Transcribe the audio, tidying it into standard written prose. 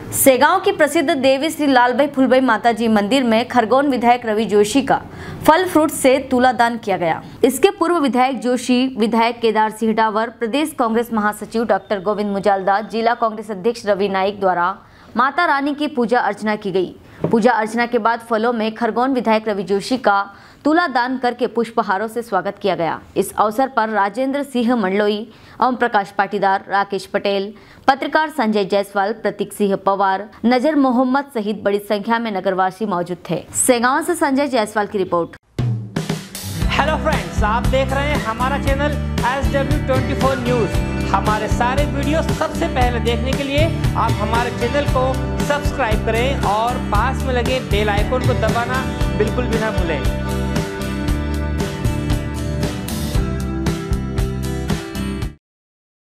सेगांव की प्रसिद्ध देवी श्री लालबाई फुलबाई माताजी मंदिर में खरगोन विधायक रवि जोशी का फल फ्रूट से तुलादान किया गया। इसके पूर्व विधायक जोशी, विधायक केदार सिंह डावर, प्रदेश कांग्रेस महासचिव डॉक्टर गोविंद मुजालदा, जिला कांग्रेस अध्यक्ष रवि नाइक द्वारा माता रानी की पूजा अर्चना की गई। पूजा अर्चना के बाद फलों में खरगोन विधायक रवि जोशी का तुलादान करके पुष्पहारों से स्वागत किया गया। इस अवसर पर राजेंद्र सिंह मंडलोई, ओम प्रकाश पाटीदार, राकेश पटेल, पत्रकार संजय जायसवाल, प्रतीक सिंह पवार, नजर मोहम्मद सहित बड़ी संख्या में नगरवासी मौजूद थे। सेगांव से संजय जायसवाल की रिपोर्ट। हेलो फ्रेंड्स, आप देख रहे हैं हमारा चैनल SW24 न्यूज। हमारे सारे वीडियो सबसे पहले देखने के लिए आप हमारे चैनल को सब्सक्राइब करें और पास में लगे बेल आइकन को दबाना बिल्कुल भी ना भूलें।